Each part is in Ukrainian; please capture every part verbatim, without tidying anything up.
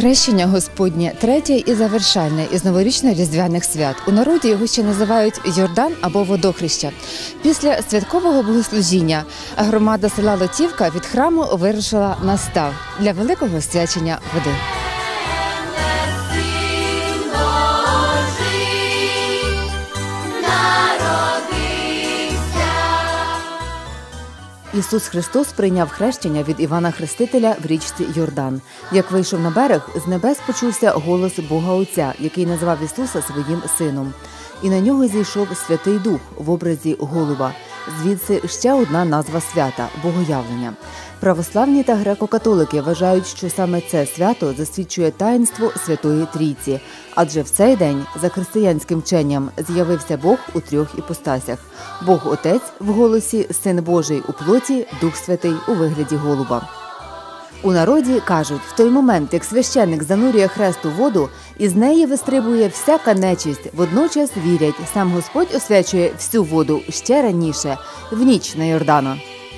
Хрещення Господнє – третє і завершальне із новорічно-різдвяних свят. У народі його ще називають Йордан або водохреща. Після святкового богослужіння громада села Лотівка від храму вирушила на став для великого освячення води. Ісус Христос прийняв хрещення від Івана Хрестителя в річці Йордан. Як вийшов на берег, з небес почувся голос Бога Отця, який назвав Ісуса своїм сином. І на нього зійшов Святий Дух в образі голуба. Звідси ще одна назва свята – Богоявлення. Православні та греко-католики вважають, що саме це свято засвідчує таїнство Святої Трійці. Адже в цей день, за християнським вченням, з'явився Бог у трьох іпостасях. Бог Отець в голосі, Син Божий у плоті, Дух Святий у вигляді голуба. У народі кажуть, в той момент, як священник занурює хрест у воду, із неї вистрибує всяка нечисть. Водночас вірять, сам Господь освячує всю воду ще раніше, в ніч на Йордана.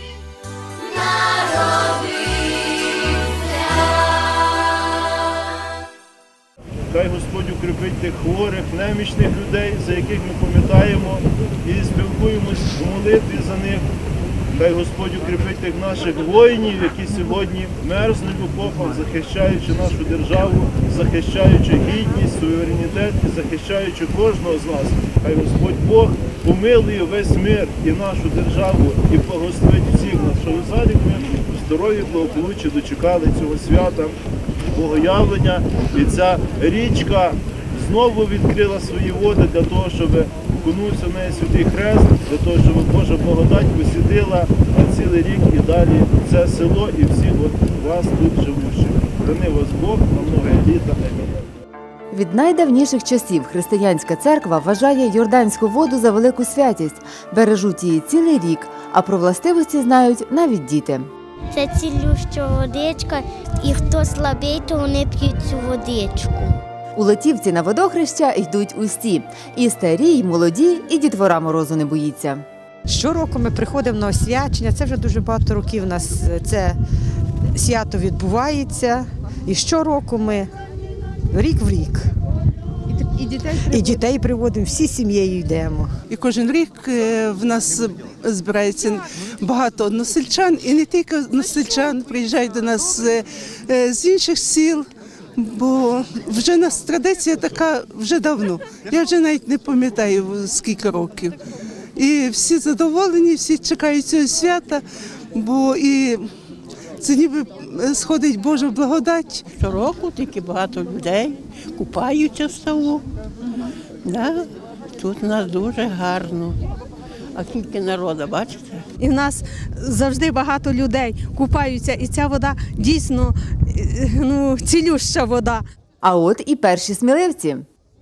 Хай Господь укріпить тих хворих, немічних людей, за яких ми пам'ятаємо і спілкуємось у молитві за них. Хай Господь укріпить тих наших воїнів, які сьогодні мерзнуть в окопах, захищаючи нашу державу, захищаючи гідність, суверенітет і захищаючи кожного з нас. Хай Господь Бог помилує весь мир і нашу державу, і благословить всіх нас, що в залі ми в здоров'ї, благополуччі дочекали цього свята, Богоявлення. І ця річка знову відкрила свої води для того, щоб окунувся в неї Святий Хрест, для того, щоб Божа благодать посідила на цілий рік і далі це село і всіх от вас тут живучих. Храни вас Бог на многі літа. Амінь. Від найдавніших часів християнська церква вважає йорданську воду за велику святість, бережуть її цілий рік, а про властивості знають навіть діти. Це цілюща водичка, і хто слабий, то вони п'ють цю водичку. У Лотівці на водохреща йдуть усі – і старі, і молоді, і дітвора морозу не боїться. Щороку ми приходимо на освячення, це вже дуже багато років у нас це свято відбувається. І щороку ми рік в рік. І дітей І дітей приводимо, всі сім'єю йдемо. І кожен рік в нас збирається багато односельчан, і не тільки односельчан, приїжджають до нас з інших сіл, бо вже у нас традиція така вже давно. Я вже навіть не пам'ятаю, скільки років. І всі задоволені, всі чекають цього свята, бо і це ніби сходить Божа благодать. Щороку тільки багато людей купаються в ставу. Да, тут у нас дуже гарно. А скільки народу, бачите? І в нас завжди багато людей купаються, і ця вода дійсно ну, цілюща вода. А от і перші сміливці.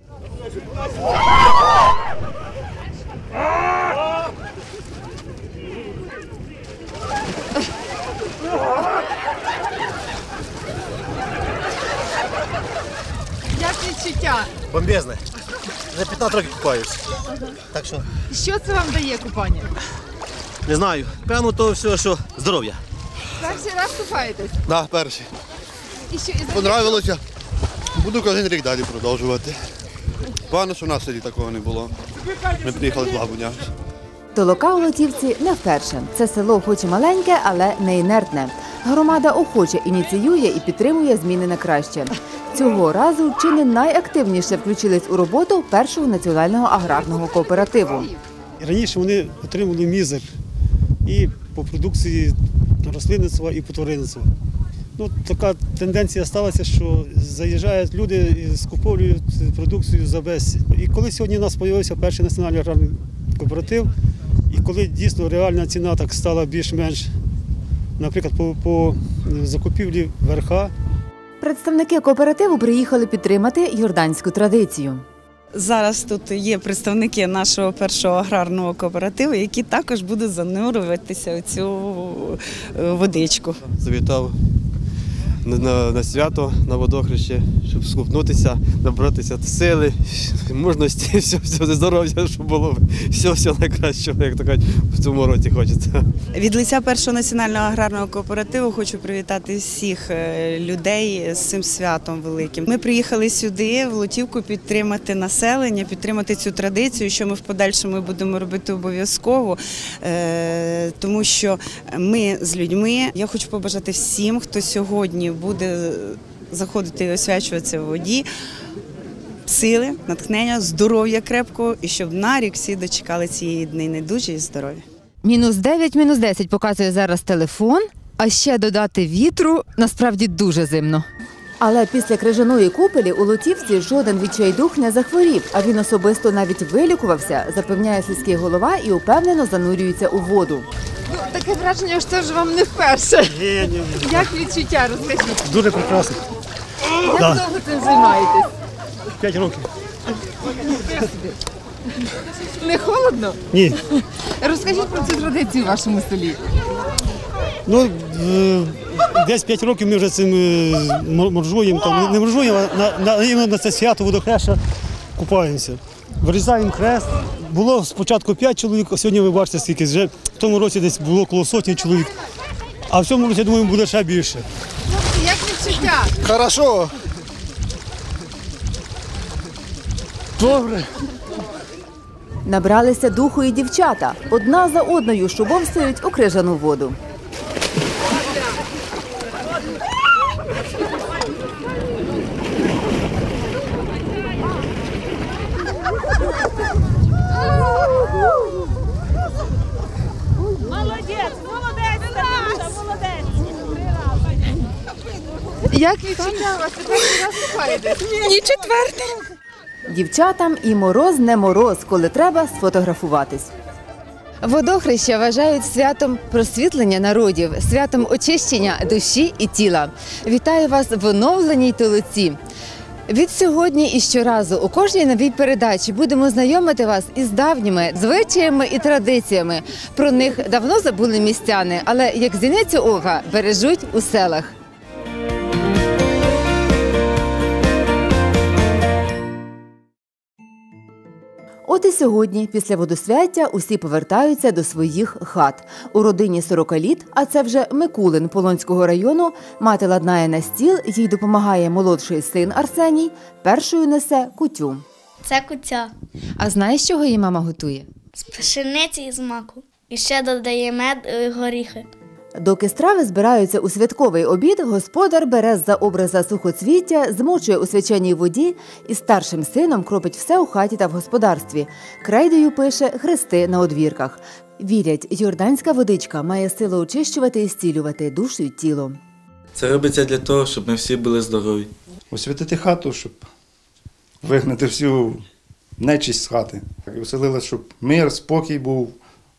Як відчуття? Бомбезне. За п'ятнадцять років купаюся. Так що... Що це вам дає купання? Не знаю. Певно, то все, що здоров'я. Перший раз купаєтесь? Так, да, перший. І що, і Понравилося. Буду кожен рік далі продовжувати. Погано, що в нас в селі такого не було. Ми приїхали з Лабуня. Толока у Лотівці не вперше. Це село хоч і маленьке, але не інертне. Громада охоче ініціює і підтримує зміни на краще. Цього разу чи не найактивніше включились у роботу першого національного аграрного кооперативу. Раніше вони отримували мізер і по продукції рослинництва, і по тваринництва. Ну, така тенденція сталася, що заїжджають люди і скуповують продукцію за безцінь. І коли сьогодні у нас з'явився перший національний аграрний кооператив, і коли дійсно реальна ціна так стала більш-менш, наприклад, по, по закупівлі верха. Представники кооперативу приїхали підтримати йорданську традицію. Зараз тут є представники нашого першого аграрного кооперативу, які також будуть занурюватися у цю водичку. Завітав на, на, на свято, на водохреще, щоб скупнутися, набратися сили, мужності, все, все, здоров'я, щоб було все, все найкращого, як то кажуть, в цьому році хочеться. Від лиця першого національного аграрного кооперативу хочу привітати всіх е, людей з цим святом великим. Ми приїхали сюди, в Лутівку, підтримати населення, підтримати цю традицію, що ми в подальшому будемо робити обов'язково, е, тому що ми з людьми. Я хочу побажати всім, хто сьогодні буде заходити і освячуватися в воді, сили, натхнення, здоров'я крепкого і щоб на рік всі дочекали цієї дни недужі і здоров'я. Мінус дев'ять, мінус десять показує зараз телефон, а ще додати вітру насправді дуже зимно. Але після крижаної купелі у Лутівці жоден відчайдух не захворів, а він особисто навіть вилікувався, запевняє сільський голова і упевнено занурюється у воду. Ну, таке враження, що це ж вам не вперше. Ні, ні, ні. Як відчуття, розкажіть? Дуже прекрасно. Як Да. довго цим займаєтесь? П'ять років. Не холодно? Ні. Розкажіть про цю традицію в вашому селі. Ну, е, десь п'ять років ми вже цим е, моржуємо, там, не моржуємо, а на, на, іменно на це свято водохреща купаємося. Вирізаємо хрест. Було спочатку п'ять чоловік, а сьогодні ви бачите скільки. Вже в тому році десь було коло сотні чоловік. А в цьому році, я думаю, буде ще більше. Як відчуття? Хорошо. Добре. Набралися духу і дівчата. Одна за одною шубовстають у крижану воду. Як відчуття у вас? Ви перший раз купаєтесь? Ні, четвертий. Дівчатам і мороз не мороз, коли треба сфотографуватись. Водохреща вважають святом просвітлення народів, святом очищення душі і тіла. Вітаю вас в оновленій Толоці. Від сьогодні і щоразу у кожній новій передачі будемо знайомити вас із давніми звичаями і традиціями. Про них давно забули містяни, але як зіницю ока бережуть у селах. От і сьогодні, після водосвяття, усі повертаються до своїх хат. У родині сорокаліт, а це вже Микулин Полонського району, мати ладнає на стіл, їй допомагає молодший син Арсеній, першою несе кутю. Це куця А знаєш, чого її мама готує? з пшениці і з маку. І ще додає мед і горіхи. Доки страви збираються у святковий обід, господар бере з-за образа сухоцвіття, змочує у свяченій воді і старшим сином кропить все у хаті та в господарстві. Крейдою пише хрести на одвірках. Вірять, йорданська водичка має силу очищувати і зцілювати душу й тіло. Це робиться для того, щоб ми всі були здорові. Освятити хату, щоб вигнати всю нечисть з хати. І оселилось, щоб мир, спокій був,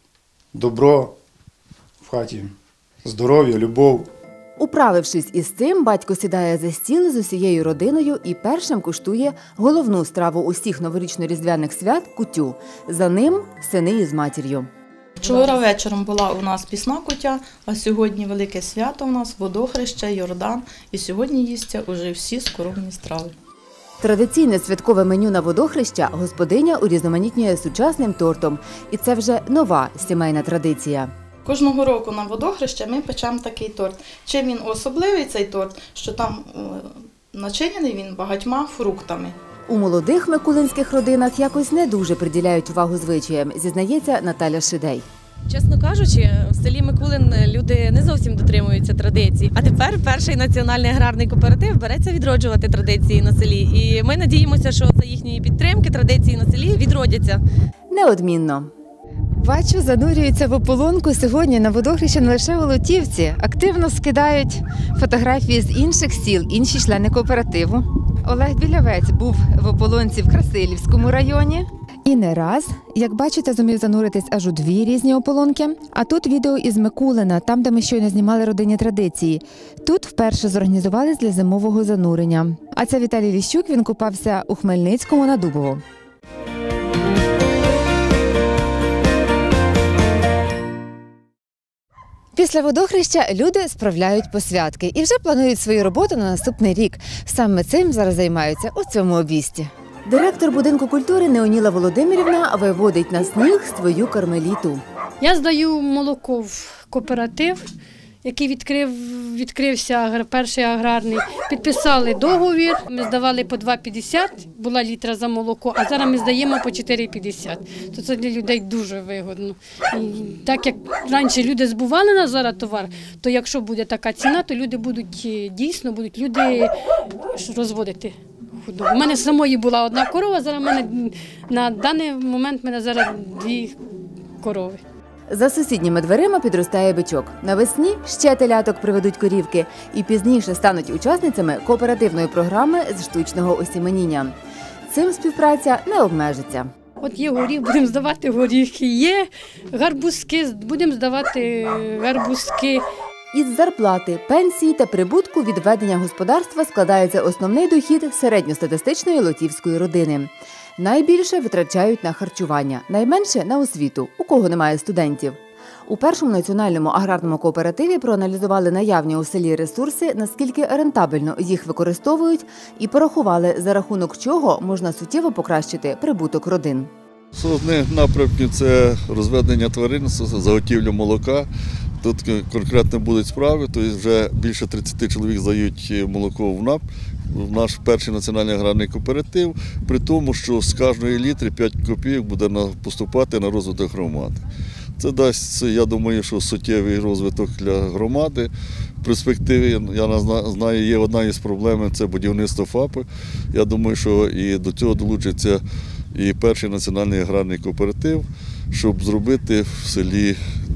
добро в хаті. Здоров'я, любов. Управившись із цим, батько сідає за стіл з усією родиною і першим куштує головну страву усіх новорічно-різдвяних свят – кутю. За ним – сини із матір'ю. Вчора вечором була у нас пісна кутя, а сьогодні велике свято у нас, водохреще, Йордан. І сьогодні їсться уже всі скоромні страви. Традиційне святкове меню на водохреща господиня урізноманітнює сучасним тортом. І це вже нова сімейна традиція. Кожного року на водохреще ми печемо такий торт. Чим він особливий, цей торт, що там е, начинений він багатьма фруктами. У молодих микулинських родинах якось не дуже приділяють увагу звичаям, зізнається Наталя Шидей. Чесно кажучи, в селі Микулин люди не зовсім дотримуються традицій. А тепер перший національний аграрний кооператив береться відроджувати традиції на селі. І ми надіємося, що за їхньої підтримки традиції на селі відродяться. Неодмінно. Бачу, занурюються в ополонку сьогодні на водохреща не лише у Лутівці. Активно скидають фотографії з інших сіл, інші члени кооперативу. Олег Білявець був в ополонці в Красилівському районі. І не раз, як бачите, зумів зануритись аж у дві різні ополонки. А тут відео із Микулина, там, де ми щойно знімали родинні традиції. Тут вперше зорганізувались для зимового занурення. А це Віталій Віщук, він купався у Хмельницькому на Дубово. Після водохреща люди справляють посвятки і вже планують свою роботу на наступний рік. Саме цим зараз займаються у цьому обійсті. Директор будинку культури Неоніла Володимирівна виводить на сніг свою кармеліту. Я здаю молоко в кооператив, який відкрив, відкрився перший аграрний. Підписали договір, ми здавали по два п'ятдесят, була літра за молоко, а зараз ми здаємо по чотири п'ятдесят. То це для людей дуже вигодно. І так як раніше люди збували на зараз товар, то якщо буде така ціна, то люди будуть дійсно будуть люди розводити худобу. У мене самої була одна корова, зараз в мене на даний момент в мене зараз дві корови. За сусідніми дверима підростає бичок. Навесні ще теляток приведуть корівки і пізніше стануть учасницями кооперативної програми з штучного осіменіння. Цим співпраця не обмежиться. От є горіх, будемо здавати горіхи, є гарбузки, будемо здавати гарбузки. Із зарплати, пенсії та прибутку від ведення господарства складається основний дохід середньостатистичної лотівської родини. Найбільше витрачають на харчування, найменше – на освіту, у кого немає студентів. У першому національному аграрному кооперативі проаналізували наявні у селі ресурси, наскільки рентабельно їх використовують, і порахували, за рахунок чого можна суттєво покращити прибуток родин. З одних напрямків – це розведення тваринництва, заготівля молока. Тут конкретно будуть справи, тобто вже більше тридцять чоловік здають молоко в НАП, в наш перший національний аграрний кооператив, при тому, що з кожної літри п'ять копійок буде поступати на розвиток громади. Це дасть, я думаю, що суттєвий розвиток для громади. В перспективі, я знаю, є одна із проблем – це будівництво ФАПу. Я думаю, що і до цього долучиться і перший національний аграрний кооператив, щоб зробити в селі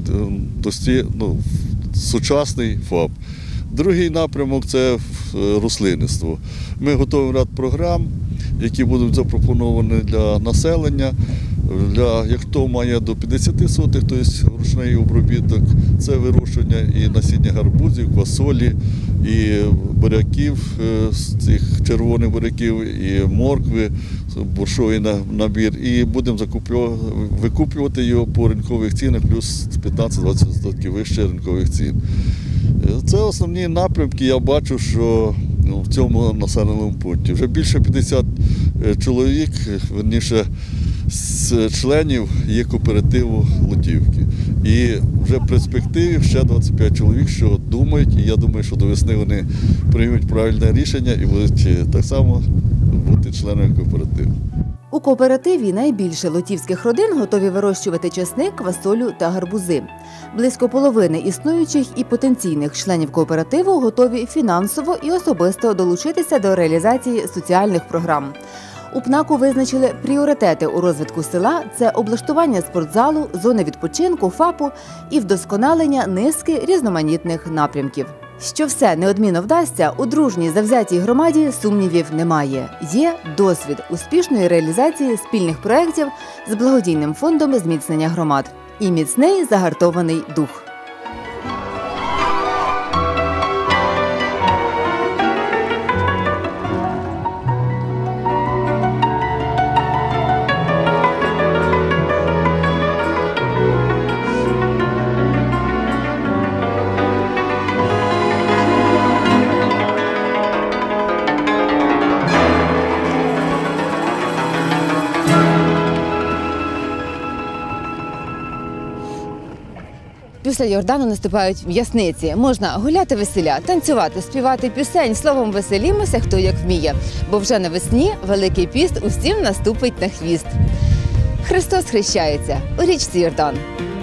дості, ну, сучасний ФАП. Другий напрямок – це рослинництво. Ми готуємо ряд програм, які будуть запропоновані для населення. Для, як хто має до п'ятдесят сотих, тобто ручний обробіток, це вирощування і насіння гарбузів, квасолі, і буряків, цих червоних буряків, і моркви, борщовий набір. І будемо викуплювати його по ринкових цінах, плюс п'ятнадцять-двадцять відсотків вище ринкових цін. Це основні напрямки, я бачу, що ну, в цьому населеному пункті. Вже більше п'ятдесят чоловік, верніше, з членів є кооперативу Лутівки. І вже в перспективі ще двадцять п'ять чоловік, що думають, і я думаю, що до весни вони приймуть правильне рішення і будуть так само бути членами кооперативу. У кооперативі найбільше лутівських родин готові вирощувати часник, квасолю та гарбузи. Близько половини існуючих і потенційних членів кооперативу готові фінансово і особисто долучитися до реалізації соціальних програм. У ПНАКу визначили пріоритети у розвитку села – це облаштування спортзалу, зони відпочинку, ФАПу і вдосконалення низки різноманітних напрямків. Що все неодмінно вдасться, у дружній завзятій громаді сумнівів немає. Є досвід успішної реалізації спільних проєктів з благодійним фондом зміцнення громад. І міцний загартований дух. Після Йордану наступають м'ясниці. Можна гуляти веселя, танцювати, співати пісень, словом веселімося, хто як вміє. Бо вже навесні Великий піст усім наступить на хвіст. Христос хрещається у річці Йордан.